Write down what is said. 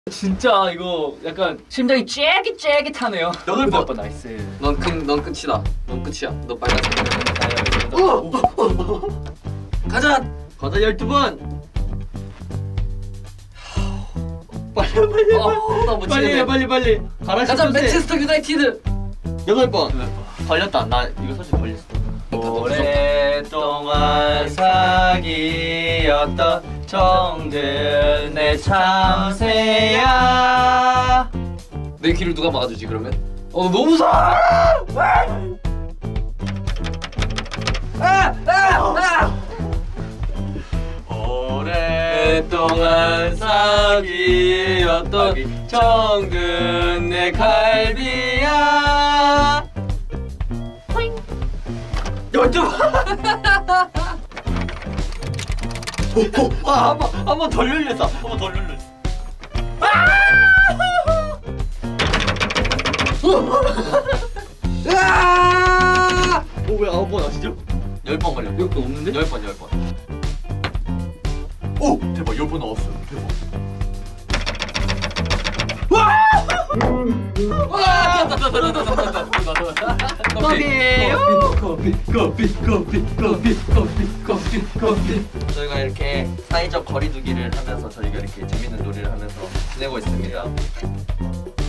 진짜 이거 약간 심장이 쫄깃쫄깃하네요. 8번 나이스. 넌 끝이다. 넌 끝이야. 너 빨간색. 가자. 가자 12번. 빨리. 가자 맨체스터 유나이티드. 8번. 걸렸다. 나 이거 사실 걸렸어. 오랫동안 사귀었던 정든의 참새야. 내 귀를 누가 막아주지 그러면? 너무 무서워. 오랫동안 사귀었던 정든의 갈비야. 12번. 한 번 더 열렸어. 왜 9번 아시죠? 10번 걸렸어. 이것도 없는데? 10번. 오! 대박 10번 나왔어요. 대박. 커피. 저희가 이렇게 사회적 거리두기를 하면서 저희가 이렇게 재밌는 놀이를 하면서 지내고 있습니다.